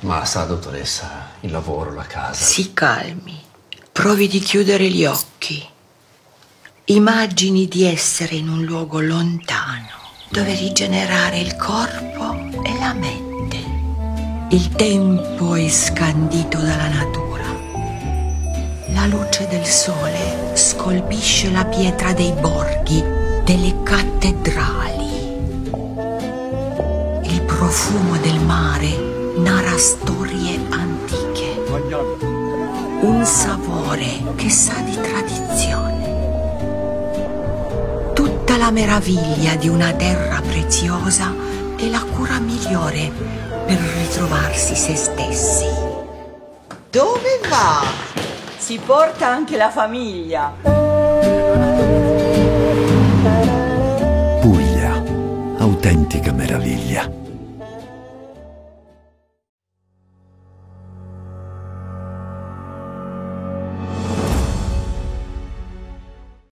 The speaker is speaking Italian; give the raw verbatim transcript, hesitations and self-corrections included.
Ma sa, dottoressa, il lavoro, la casa... Si calmi. Provi di chiudere gli occhi. Immagini di essere in un luogo lontano, dove rigenerare il corpo e la mente. Il tempo è scandito dalla natura. La luce del sole scolpisce la pietra dei borghi, delle cattedrali. Il profumo del mare narra storie antiche. Un sapore che sa di tradizione. Tutta la meraviglia di una terra preziosa e la cura migliore per ritrovarsi se stessi. Dove va? Si porta anche la famiglia. Puglia, autentica meraviglia.